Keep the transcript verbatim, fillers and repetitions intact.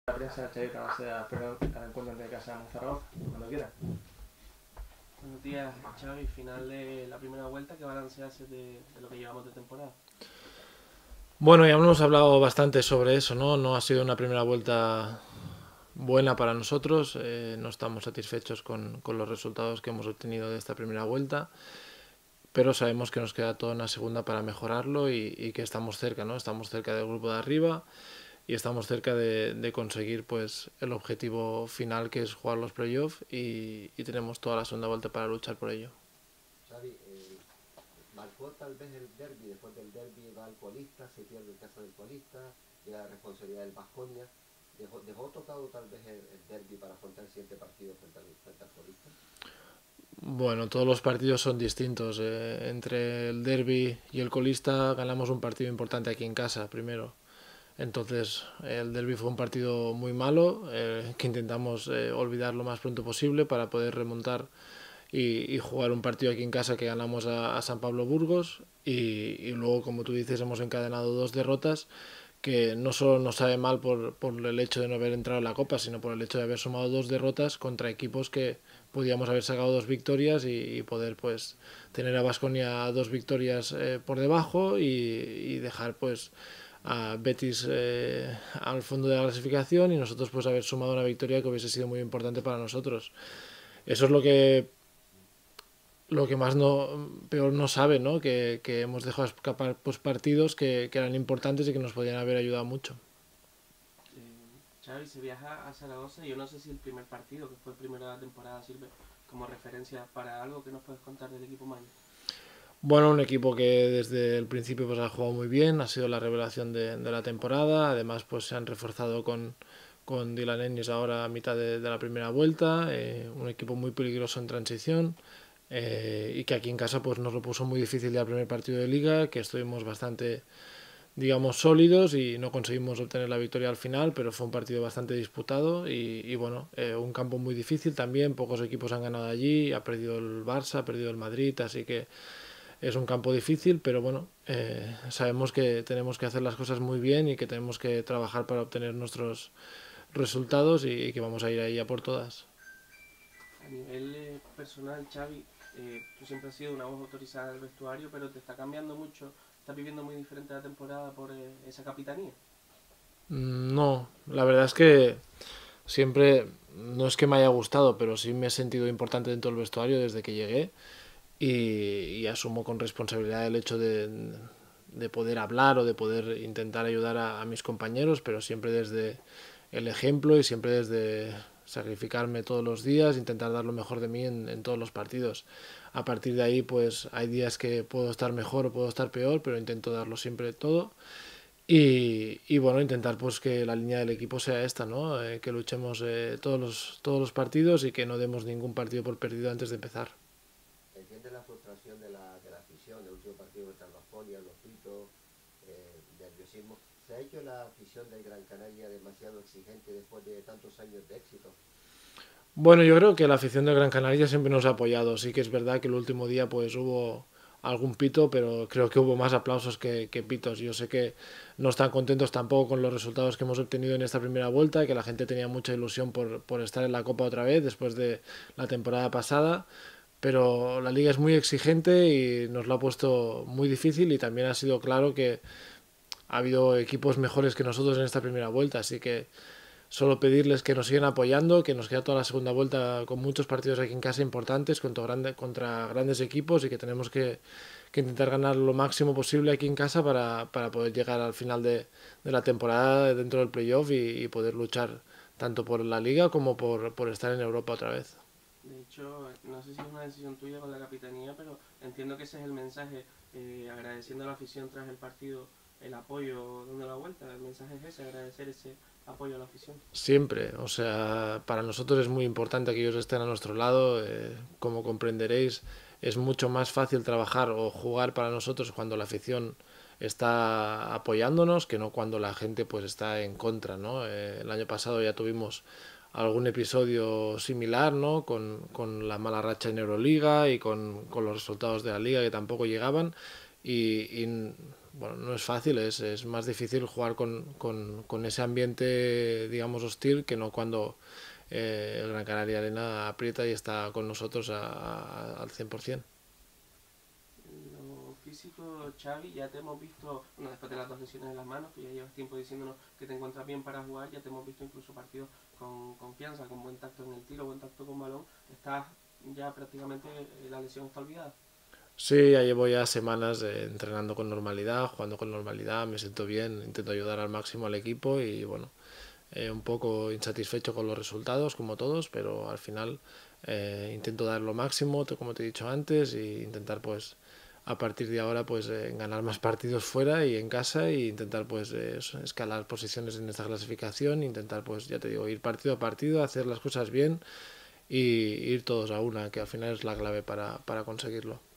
La prensa, Xavi Cabaseda, espero al encuentro de casa en Zaragoza, cuando quiera. Buenos días, Xavi. Final de la primera vuelta, ¿qué balance haces de, de lo que llevamos de temporada? Bueno, ya hemos hablado bastante sobre eso, ¿no? No ha sido una primera vuelta buena para nosotros, eh, no estamos satisfechos con, con los resultados que hemos obtenido de esta primera vuelta, pero sabemos que nos queda toda una segunda para mejorarlo y, y que estamos cerca, ¿no? Estamos cerca del grupo de arriba y estamos cerca de, de conseguir pues el objetivo final, que es jugar los playoffs, y, y tenemos toda la segunda vuelta para luchar por ello. Xavi, eh, marcó tal vez el derbi, después del derbi va el colista, se pierde en casa del colista, llega la responsabilidad del Baskonia. ¿Dejó, dejó tocado tal vez el, el derbi para afrontar el siguiente partido frente al, frente al colista? Bueno, todos los partidos son distintos. Eh, entre el derbi y el colista ganamos un partido importante aquí en casa primero. Entonces el derbi fue un partido muy malo, eh, que intentamos eh, olvidar lo más pronto posible para poder remontar y, y jugar un partido aquí en casa que ganamos a, a San Pablo Burgos, y, y luego, como tú dices, hemos encadenado dos derrotas que no solo nos sabe mal por, por el hecho de no haber entrado en la Copa, sino por el hecho de haber sumado dos derrotas contra equipos que podíamos haber sacado dos victorias y, y poder pues tener a Baskonia dos victorias eh, por debajo y, y dejar pues a Betis eh, al fondo de la clasificación, y nosotros pues haber sumado una victoria que hubiese sido muy importante para nosotros. Eso es lo que lo que más no peor no sabe, ¿no? Que, que hemos dejado escapar pues partidos que, que eran importantes y que nos podían haber ayudado mucho. Eh, Xavi, se viaja a Zaragoza y yo no sé si el primer partido, que fue el primero de la temporada, sirve como referencia para algo que nos puedes contar del equipo Maño. Bueno, un equipo que desde el principio pues ha jugado muy bien, ha sido la revelación de, de la temporada. Además pues se han reforzado con, con Dylan Ennis ahora a mitad de, de la primera vuelta, eh, un equipo muy peligroso en transición, eh, y que aquí en casa pues nos lo puso muy difícil ya el primer partido de liga, que estuvimos bastante, digamos, sólidos y no conseguimos obtener la victoria al final, pero fue un partido bastante disputado y, y bueno, eh, un campo muy difícil también. Pocos equipos han ganado allí, ha perdido el Barça, ha perdido el Madrid, así que es un campo difícil, pero bueno, eh, sabemos que tenemos que hacer las cosas muy bien y que tenemos que trabajar para obtener nuestros resultados, y, y que vamos a ir ahí a por todas. A nivel eh, personal, Xavi, eh, tú siempre has sido una voz autorizada del vestuario, pero te está cambiando mucho, estás viviendo muy diferente la temporada por eh, esa capitanía. No, la verdad es que siempre, no es que me haya gustado, pero sí me he sentido importante dentro del vestuario desde que llegué, y, y asumo con responsabilidad el hecho de, de poder hablar o de poder intentar ayudar a, a mis compañeros, pero siempre desde el ejemplo y siempre desde sacrificarme todos los días, intentar dar lo mejor de mí en, en todos los partidos. A partir de ahí pues hay días que puedo estar mejor o puedo estar peor, pero intento darlo siempre todo. Y, y bueno, intentar pues que la línea del equipo sea esta, ¿no? Eh, que luchemos eh, todos los, todos los partidos y que no demos ningún partido por perdido antes de empezar. ¿Entiende la frustración de la, de la afición, del último partido contra el Baskonia, los gritos, eh, nerviosismo? ¿Se ha hecho la afición del Gran Canaria demasiado exigente después de tantos años de éxito? Bueno, yo creo que la afición de Gran Canaria siempre nos ha apoyado. Sí que es verdad que el último día pues hubo algún pito, pero creo que hubo más aplausos que, que pitos. Yo sé que no están contentos tampoco con los resultados que hemos obtenido en esta primera vuelta, que la gente tenía mucha ilusión por, por estar en la Copa otra vez después de la temporada pasada, pero la liga es muy exigente y nos lo ha puesto muy difícil, y también ha sido claro que ha habido equipos mejores que nosotros en esta primera vuelta, así que solo pedirles que nos sigan apoyando, que nos queda toda la segunda vuelta con muchos partidos aquí en casa importantes contra, grande, contra grandes equipos, y que tenemos que, que intentar ganar lo máximo posible aquí en casa para, para poder llegar al final de, de la temporada dentro del playoff y, y poder luchar tanto por la liga como por, por estar en Europa otra vez. De hecho, no sé si es una decisión tuya con la capitanía, pero entiendo que ese es el mensaje, eh, agradeciendo a la afición tras el partido el apoyo dando la vuelta. El mensaje es ese, agradecer ese apoyo a la afición. Siempre, o sea, para nosotros es muy importante que ellos estén a nuestro lado. Eh, como comprenderéis, es mucho más fácil trabajar o jugar para nosotros cuando la afición está apoyándonos que no cuando la gente pues está en contra, ¿no? Eh, el año pasado ya tuvimos algún episodio similar, ¿no? Con, con la mala racha en Euroliga y con, con los resultados de la liga que tampoco llegaban, y, y bueno, no es fácil, es, es más difícil jugar con, con, con ese ambiente, digamos, hostil, que no cuando eh, el Gran Canaria Arena aprieta y está con nosotros a, a, al cien por ciento. Lo físico, Xavi, ya te hemos visto, bueno, después de las dos lesiones en las manos, que ya llevas tiempo diciéndonos que te encuentras bien para jugar, ya te hemos visto incluso partidos con confianza, con buen tacto en el tiro, buen tacto con balón. Estás ya prácticamente, eh, la lesión está olvidada. Sí, ya llevo ya semanas eh, entrenando con normalidad, jugando con normalidad, me siento bien, intento ayudar al máximo al equipo y bueno, eh, un poco insatisfecho con los resultados como todos, pero al final eh, intento dar lo máximo, como te he dicho antes, e intentar pues a partir de ahora pues eh, ganar más partidos fuera y en casa e intentar pues eh, escalar posiciones en esta clasificación, intentar pues ya te digo, ir partido a partido, hacer las cosas bien y ir todos a una, que al final es la clave para, para conseguirlo.